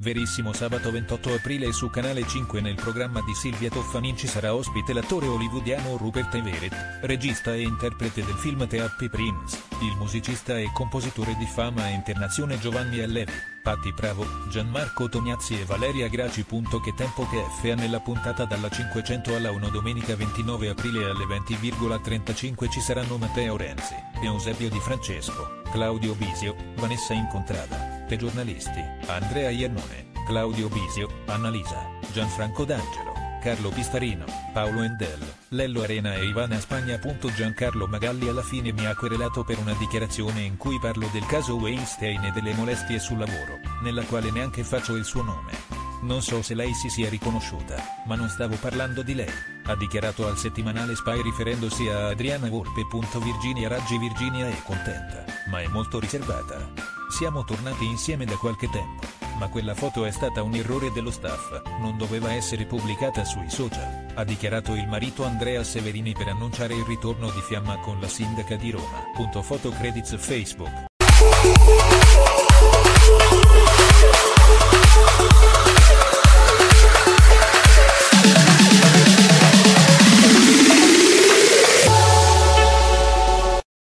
Verissimo. Sabato 28 aprile su Canale 5 nel programma di Silvia Toffanin ci sarà ospite l'attore hollywoodiano Rupert Everett, regista e interprete del film The Happy Prince, il musicista e compositore di fama internazionale Giovanni Allevi, Patti Bravo, Gianmarco Tognazzi e Valeria Graci. Che tempo che fa nella puntata dalla 500 alla 1 domenica 29 aprile alle 20:35 ci saranno Matteo Renzi, Eusebio Di Francesco, Claudio Bisio, Vanessa Incontrada, The giornalisti, Andrea Iannone, Claudio Bisio, Annalisa, Gianfranco D'Angelo, Carlo Pistarino, Paolo Endel, Lello Arena e Ivana Spagna. Giancarlo Magalli alla fine mi ha querelato per una dichiarazione in cui parlo del caso Weinstein e delle molestie sul lavoro, nella quale neanche faccio il suo nome. Non so se lei si sia riconosciuta, ma non stavo parlando di lei, ha dichiarato al settimanale Spy riferendosi a Adriana Volpe. Virginia Raggi. Virginia è contenta, ma è molto riservata. Siamo tornati insieme da qualche tempo, ma quella foto è stata un errore dello staff, non doveva essere pubblicata sui social, ha dichiarato il marito Andrea Severini per annunciare il ritorno di Fiamma con la sindaca di Roma. Foto credits Facebook.